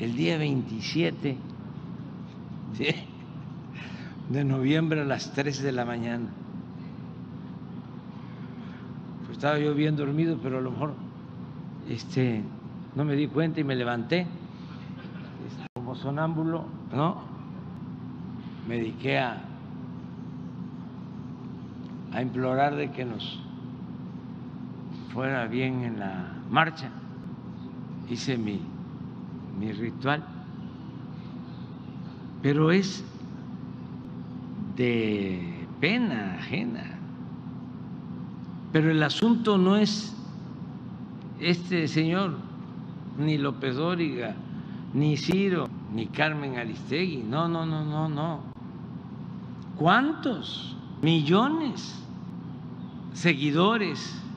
el día 27 de noviembre a las 3 de la mañana. Pues estaba yo bien dormido, pero a lo mejor no me di cuenta y me levanté como sonámbulo, ¿no? Me dediqué a implorar de que nos fuera bien en la marcha. Hice mi ritual, pero es de pena ajena. Pero el asunto no es este señor, ni López Dóriga, ni Ciro, ni Carmen Aristegui. No, no, no, no, no. ¿Cuántos millones seguidores